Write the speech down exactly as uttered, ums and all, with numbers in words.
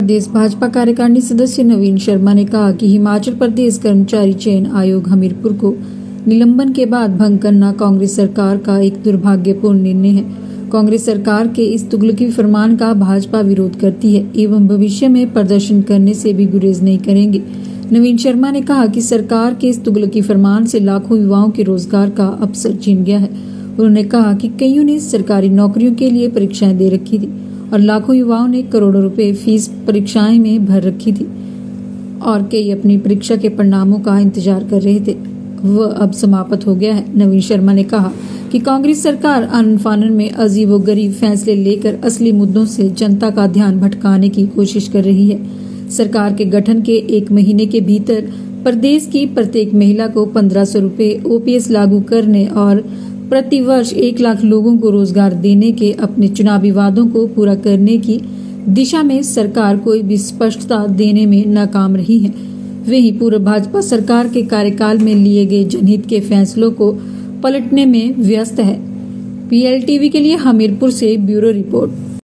प्रदेश भाजपा कार्यकारिणी सदस्य नवीन शर्मा ने कहा कि हिमाचल प्रदेश कर्मचारी चयन आयोग हमीरपुर को निलंबन के बाद भंग करना कांग्रेस सरकार का एक दुर्भाग्यपूर्ण निर्णय है। कांग्रेस सरकार के इस तुगलकी फरमान का भाजपा विरोध करती है एवं भविष्य में प्रदर्शन करने से भी गुरेज नहीं करेंगे। नवीन शर्मा ने कहा कि सरकार के इस तुगलकी फरमान से लाखों युवाओं के रोजगार का अवसर छीन गया है। उन्होंने कहा कि कईयों ने सरकारी नौकरियों के लिए परीक्षाएं दे रखी थी और लाखों युवाओं ने करोड़ों रुपए फीस परीक्षाएं में भर रखी थी और कई अपनी परीक्षा के परिणामों का इंतजार कर रहे थे, वह अब समाप्त हो गया है। नवीन शर्मा ने कहा कि कांग्रेस सरकार आनन फानन में अजीबोगरीब फैसले लेकर असली मुद्दों से जनता का ध्यान भटकाने की कोशिश कर रही है। सरकार के गठन के एक महीने के भीतर प्रदेश की प्रत्येक महिला को पंद्रह सौ रूपए ओपीएस लागू करने और प्रति वर्ष एक लाख लोगों को रोजगार देने के अपने चुनावी वादों को पूरा करने की दिशा में सरकार कोई भी स्पष्टता देने में नाकाम रही है। वहीं पूर्व भाजपा सरकार के कार्यकाल में लिए गए जनहित के फैसलों को पलटने में व्यस्त है। पीएलटीवी के लिए हमीरपुर से ब्यूरो रिपोर्ट।